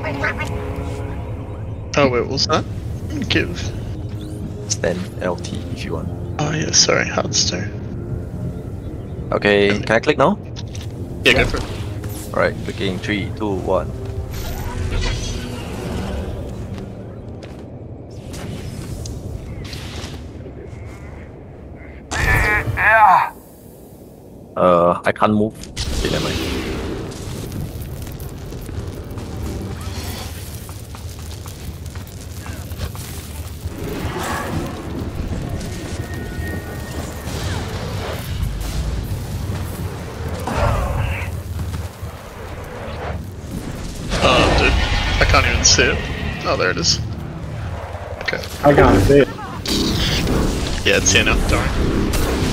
Oh wait, what was that? Give. Stand LT if you want. Oh yeah, sorry, Hearthstone. Okay, can I click now? Yeah, go for it. Alright, clicking 3, 2, 1. I can't move. Okay, never mind. Oh, dude, I can't even see it. Oh, there it is. Okay. I can't see it. Yeah, it's here now. Don't worry.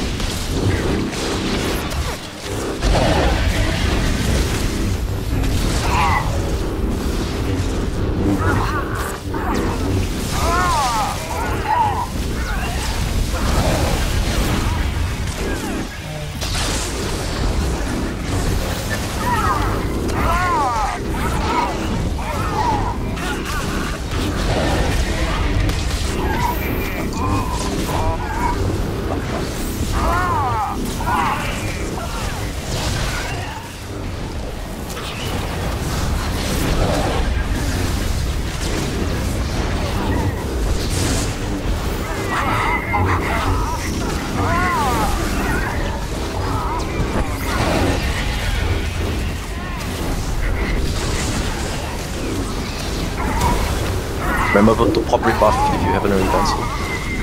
Remember to pop rebuff if you haven't already done so.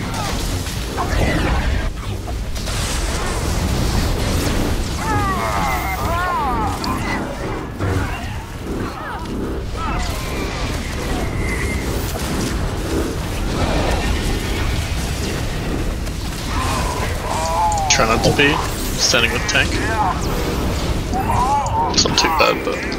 Try not to be standing with tank. It's not too bad, but.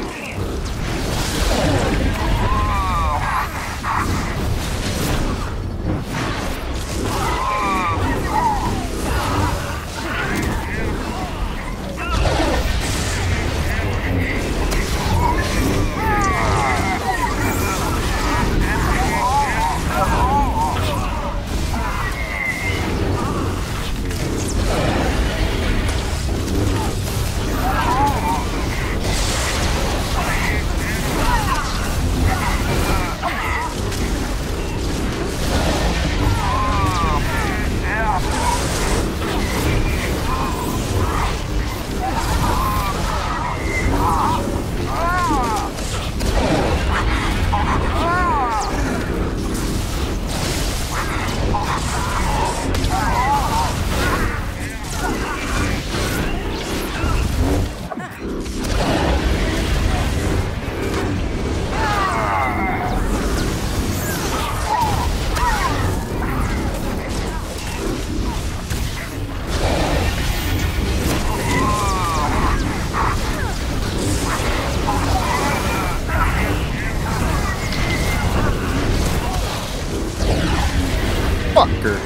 Fucker.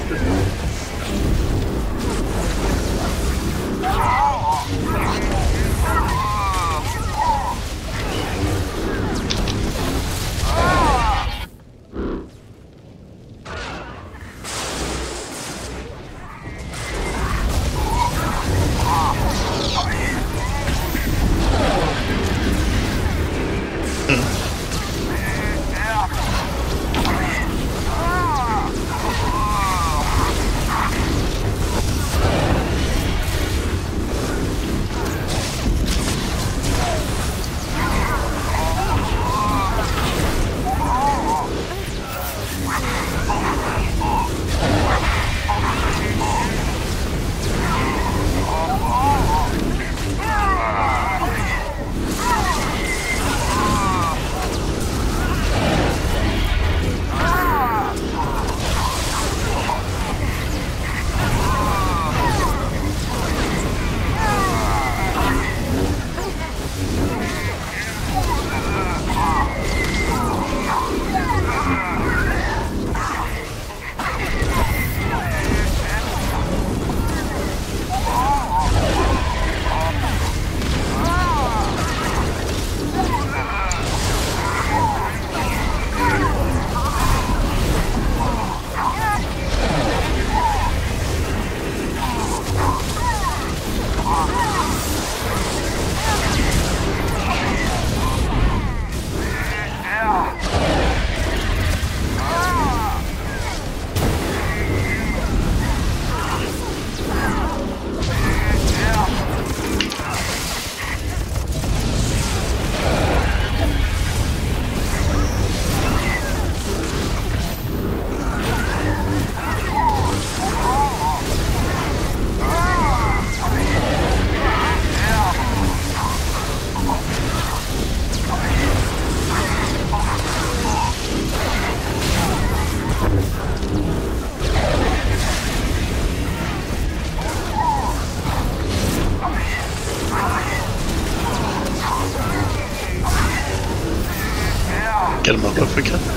get him up if we can.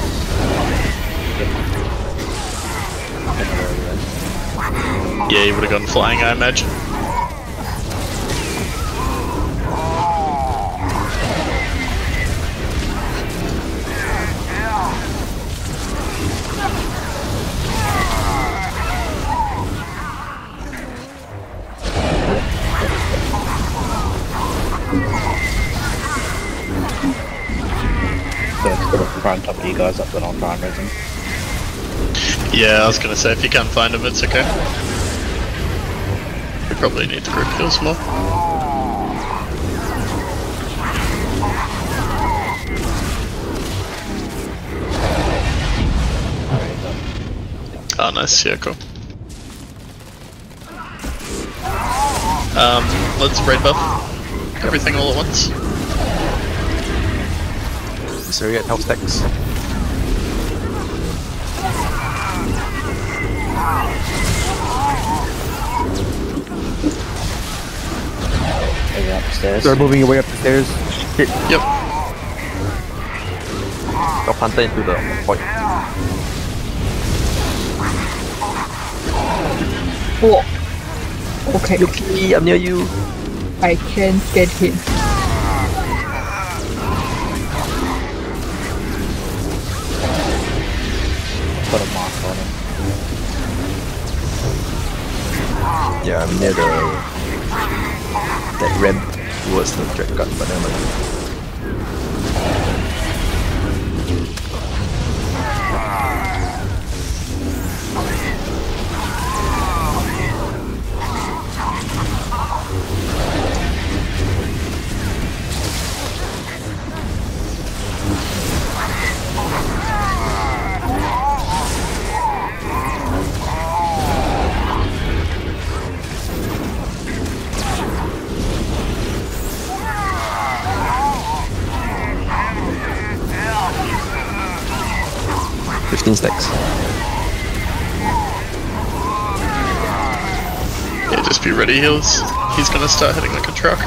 Yeah, he would have gone flying, I imagine. So it's sort of prime top of you guys up, then I'll try and raise him. Yeah, I was gonna say, if you can't find him, it's okay. We probably need to group heals more. Oh, nice, yeah, cool. Let's raid buff everything all at once. So we get health stacks. Maybe upstairs. They're moving your way up the stairs. Shit. Yep. Got Panther into the point. Oh. Okay. Yuki, I'm near you. I can't get him. Put a mark on him. Yeah, I'm near that ramp towards the Dread Guard, but never mind. Stacks. Yeah, just be ready, heals. He's gonna start hitting like a truck.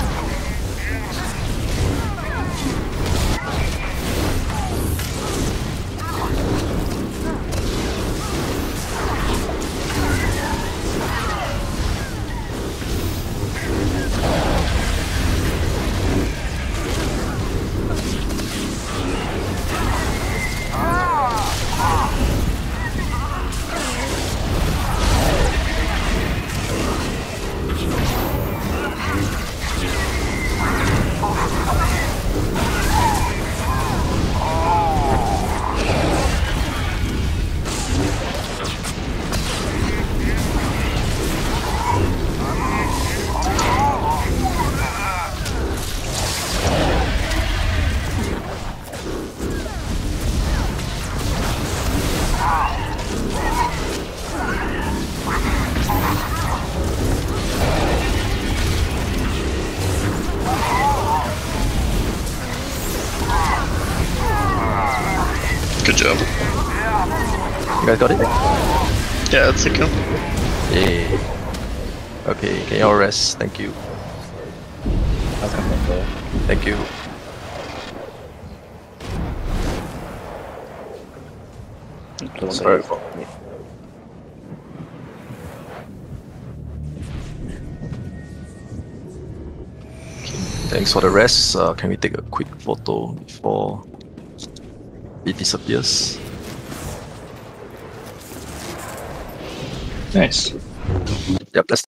Good job. You guys got it? Yeah, that's a kill. Yay. Okay, can you all rest? Thank you. I'll come in there. Thank you. Sorry. Thanks for the rest. Can we take a quick photo before it disappears? Nice. Yep, let's